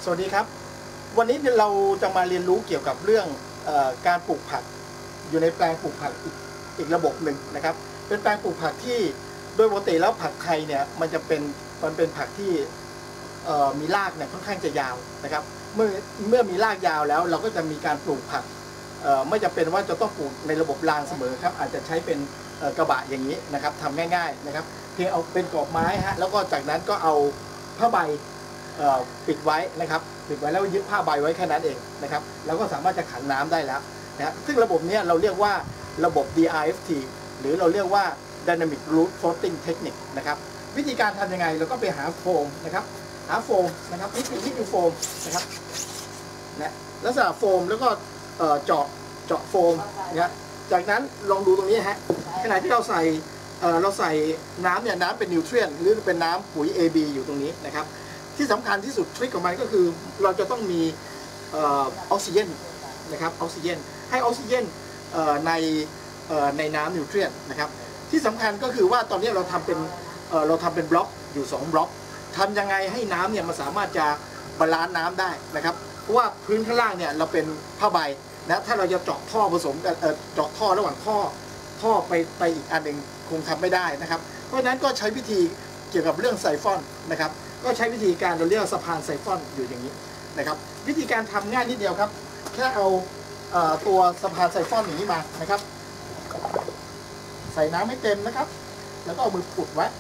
สวัสดีครับวันนี้เราจะมาเรียนรู้เกี่ยวกับเรื่องการปลูกผักอยู่ในแปลงปลูกผักอีกระบบหนึ่งนะครับเป็นแปลงปลูกผักที่โดยปกติแล้วผักไทยเนี่ยมันเป็นผักที่มีรากเนี่ยค่อนข้างจะยาวนะครับเมื่อมีรากยาวแล้วเราก็จะมีการปลูกผักไม่จำเป็นว่าจะต้องปลูกในระบบรางเสมอครับอาจจะใช้เป็นกระบะอย่างนี้นะครับทำง่ายๆนะครับเพียงเอาเป็นกรอบไม้ฮะแล้วก็จากนั้นก็เอาผ้าใบปิดไว้นะครับปิดไว้แล้วยึดผ้าใบไว้แค่นั้นเองนะครับแล้วก็สามารถจะขังน้ำได้แล้วนะซึ่งระบบนี้เราเรียกว่าระบบ DRFT หรือเราเรียกว่า Dynamic Root Floating Technique นะครับวิธีการทำยังไงเราก็ไปหาโฟมนะครับหาโฟมนะครับนี่คือโฟมนะครับนะลักษณะโฟมแล้วก็เจาะโฟมนะจากนั้นลองดูตรงนี้ฮะขณะที่เราใส่น้ำเนี่ยน้ำเป็นนิวเทรียนหรือเป็นน้ำปุ๋ย AB อยู่ตรงนี้นะครับที่สำคัญที่สุดทริคของมันก็คือเราจะต้องมีออกซิเจนนะครับออกซิเจนให้ออกซิเจนในน้ำนิวเทรียนนะครับที่สำคัญก็คือว่าตอนนี้เราทำเป็นบล็อกอยู่2บล็อกทำยังไงให้น้ำเนี่ยมันสามารถจะบาลานซ์น้ำได้นะครับเพราะว่าพื้นข้างล่างเนี่ยเราเป็นผ้าใบนะถ้าเราจะเจาะท่อผสมกันเจาะท่อระหว่างท่อไปอีกอันหนึ่งคงทำไม่ได้นะครับเพราะฉะนั้นก็ใช้วิธีเกี่ยวกับเรื่องไซฟอนนะครับก็ใช้วิธีการเราเรียกสะพานไซฟอนอยู่อย่างนี้นะครับวิธีการทำง่ายนิดเดียวครับแค่เอาตัวสะพานไซฟอนอย่างนี้มานะครับใส่น้ำให้เต็มนะครับแล้วก็เอามือปุดไว้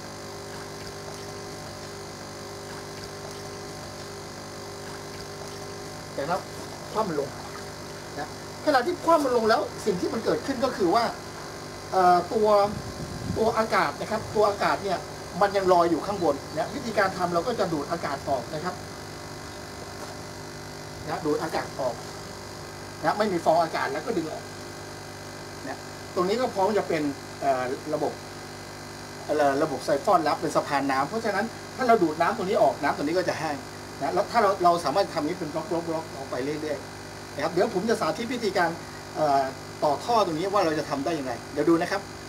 แต่แล้วคว่ำมันลงนะขณะที่คว่ำมันลงแล้วสิ่งที่มันเกิดขึ้นก็คือว่าตัวอากาศนะครับตัวอากาศเนี่ยมันยังลอยอยู่ข้างบนนะวิธีการทำเราก็จะดูดอากาศออกนะครับนะดูดอากาศออกนะไม่มีฟองอากาศแล้วก็ดึงออกนะตรงนี้ก็พร้อมจะเป็นระบบไซฟอนแล้วเป็นสะพานน้ำเพราะฉะนั้นถ้าเราดูดน้ำตรงนี้ออกน้ำตรงนี้ก็จะแห้งนะแล้วถ้าเราสามารถทำนี้เป็นบล็อกออกไปเรื่อยๆนะครับเดี๋ยวผมจะสาธิตวิธีการต่อท่อตรงนี้ว่าเราจะทำได้ยังไงเดี๋ยวดูนะครับ